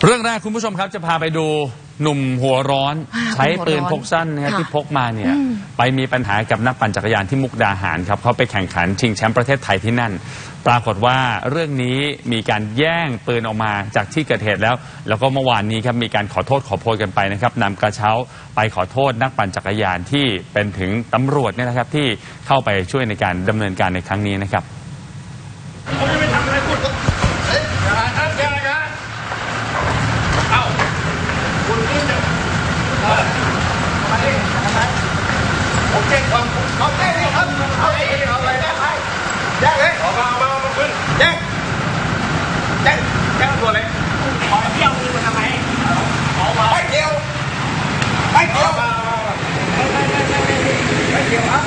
เรื่องแรกคุณผู้ชมครับจะพาไปดูหนุ่มหัวร้อนใช้ปืนพกสั้นนะครับที่พกมาเนี่ยไปมีปัญหากับนักปั่นจักรยานที่มุกดาหารครับเขาไปแข่งขันชิงแชมป์ประเทศไทยที่นั่นปรากฏว่าเรื่องนี้มีการแย่งปืนออกมาจากที่เกิดเหตุแล้วก็เมื่อวานนี้ครับมีการขอโทษขอโพยกันไปนะครับนำกระเช้าไปขอโทษนักปั่นจักรยานที่เป็นถึงตำรวจเนี่ยนะครับที่เข้าไปช่วยในการดำเนินการในครั้งนี้นะครับผมแจ้งความเอาแจ้งนี่ครับเอาอะไรได้แจ้งเลยเอามาคุณแจ้งตัวเลยขอเที่ยวมือมาทำไมเอามาไม่เกี่ยวไม่เกี่ยวครับไม่เกี่ยวครับ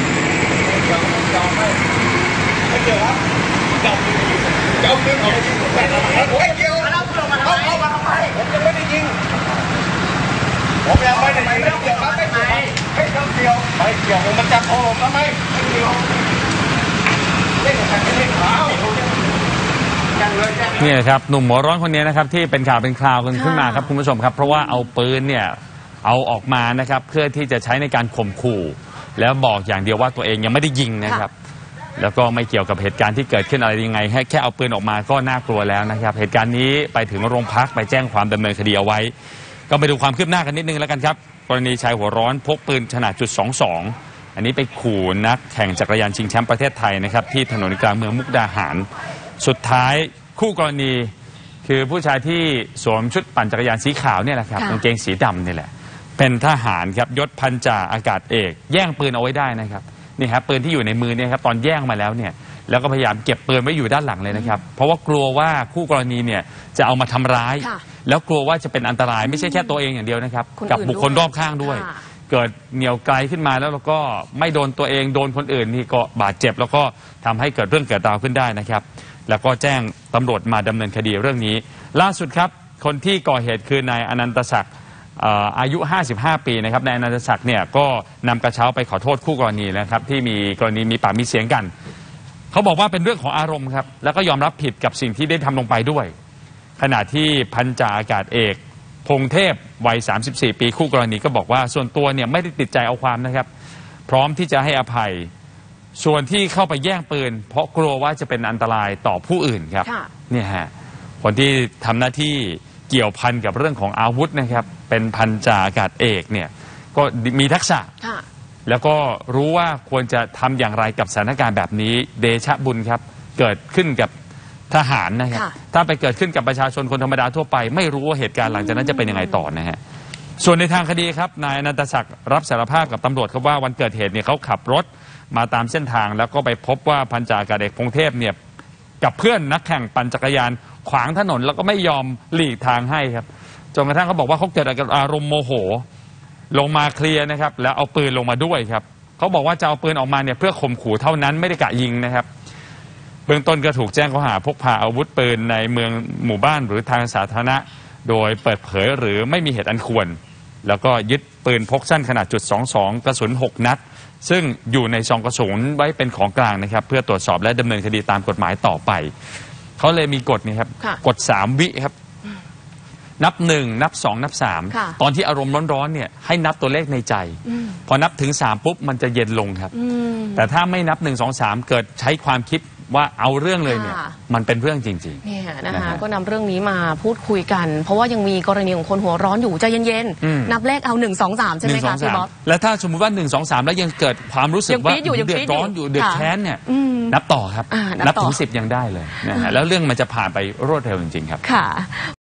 เจ้าปืนออกมายิงผมไม่เกี่ยวเอาปืนมาทำไมผมยังไม่ได้ยิงผมยังไม่ได้ยิงไม่เกี่ยวครับไม่เกี่ยวมันจับคอผมทำไมไม่เกี่ยวเล่นกันไม่เล่นขาวนี่ครับหนุ่มหัวร้อนคนนี้นะครับที่เป็นข่าวเป็นคราวกันขึ้นมาครับคุณผู้ชมครับเพราะว่าเอาปืนเนี่ยเอาออกมานะครับเพื่อที่จะใช้ในการข่มขู่แล้วบอกอย่างเดียวว่าตัวเองยังไม่ได้ยิงนะครับแล้วก็ไม่เกี่ยวกับเหตุการณ์ที่เกิดขึ้นอะไรยังไงแค่เอาปืนออกมาก็น่ากลัวแล้วนะครับเหตุการณ์นี้ไปถึงโรงพักไปแจ้งความดำเนินคดีเอาไว้ก็ไปดูความคืบหน้ากันนิดนึงแล้วกันครับกรณีชายหัวร้อนพกปืนขนาด.22อันนี้ไปขู่นักแข่งจักรยานชิงแชมป์ประเทศไทยนะครับที่ถนนกลางเมืองมุกดาหารสุดท้ายคู่กรณีคือผู้ชายที่สวมชุดปั่นจักรยานสีขาวเนี่ยแหละครับกางเกงสีดำนี่แหละเป็นทหารครับยศพันจ่าอากาศเอกแย่งปืนเอาไว้ได้นะครับนี่ครับปืนที่อยู่ในมือเนี่ยครับตอนแย่งมาแล้วเนี่ยแล้วก็พยายามเก็บปืนไว้อยู่ด้านหลังเลยนะครับเพราะว่ากลัวว่าคู่กรณีเนี่ยจะเอามาทำร้ายแล้วกลัวว่าจะเป็นอันตรายไม่ใช่แค่ตัวเองอย่างเดียวนะครับกับบุคคลรอบข้างด้วยเกิดเหนี่ยวไกลขึ้นมาแล้วก็ไม่โดนตัวเองโดนคนอื่นนี่ก็บาดเจ็บแล้วก็ทำให้เกิดเรื่องเกิดราวขึ้นได้นะครับแล้วก็แจ้งตำรวจมาดำเนินคดีเรื่องนี้ล่าสุดครับคนที่ก่อเหตุคือนายอนันตศักดิ์อายุ55ปีนะครับนายอนันตศักดิ์เนี่ยก็นำกระเช้าไปขอโทษคู่กรณีนะครับที่มีกรณีมีปากมีเสียงกันเขาบอกว่าเป็นเรื่องของอารมณ์ครับแล้วก็ยอมรับผิดกับสิ่งที่ได้ทำลงไปด้วยขณะที่พันจ่าอากาศเอกพงเทพวัย34ปีคู่กรณีก็บอกว่าส่วนตัวเนี่ยไม่ได้ติดใจเอาความนะครับพร้อมที่จะให้อภัยส่วนที่เข้าไปแย่งปืนเพราะกลัวว่าจะเป็นอันตรายต่อผู้อื่นครับเนี่ยฮะคนที่ทำหน้าที่เกี่ยวพันกับเรื่องของอาวุธนะครับเป็นพันจ่าอากาศเอกเนี่ยก็มีทักษะแล้วก็รู้ว่าควรจะทำอย่างไรกับสถานการณ์แบบนี้เดชะบุญครับเกิดขึ้นกับทหารนะครับถ้าไปเกิดขึ้นกับประชาชนคนธรรมดาทั่วไปไม่รู้ว่าเหตุการณ์หลังจากนั้นจะเป็นยังไงต่อนะฮะส่วนในทางคดีครับนายอนันตศักดิ์รับสารภาพกับตำรวจครับว่าวันเกิดเหตุเนี่ยเขาขับรถมาตามเส้นทางแล้วก็ไปพบว่าพันจ่าอากาศเอกพงเทพเนี่ยกับเพื่อนนักแข่งปั่นจักรยานขวางถนนแล้วก็ไม่ยอมหลีกทางให้ครับจนกระทั่งเขาบอกว่าเขาเกิดอารมณ์โมโหลงมาเคลียร์นะครับแล้วเอาปืนลงมาด้วยครับเขาบอกว่าจะเอาปืนออกมาเนี่ยเพื่อข่มขู่เท่านั้นไม่ได้กะยิงนะครับเบื้องต้นก็ถูกแจ้งข้อหาพกพาอาวุธปืนในเมืองหมู่บ้านหรือทางสาธารณะโดยเปิดเผยหรือไม่มีเหตุอันควรแล้วก็ยึดปืนพกสั้นขนาด.22กระสุน6นัดซึ่งอยู่ในซองกระสุนไว้เป็นของกลางนะครับเพื่อตรวจสอบและดำเนินคดีตามกฎหมายต่อไปเขาเลยมีกฎนี่ครับกฎ3 วิครับนับ1นับ2นับ3ตอนที่อารมณ์ร้อนๆเนี่ยให้นับตัวเลขในใจพอนับถึง3ปุ๊บมันจะเย็นลงครับแต่ถ้าไม่นับ1 2 3เกิดใช้ความคิดว่าเอาเรื่องเลยเนี่ยมันเป็นเรื่องจริงๆเนี่ยนะคะก็นำเรื่องนี้มาพูดคุยกันเพราะว่ายังมีกรณีของคนหัวร้อนอยู่ใจเย็นๆนับเลขเอา1 2 3ใช่ไหมคะพี่บ๊อบแล้วถ้าสมมติว่า1 2 3แล้วยังเกิดความรู้สึกว่าเดือดร้อนอยู่เดือดแค้นเนี่ยนับต่อครับนับถึง10ยังได้เลยนะฮะแล้วเรื่องมันจะผ่านไปรวดเร็วจริงๆครับค่ะ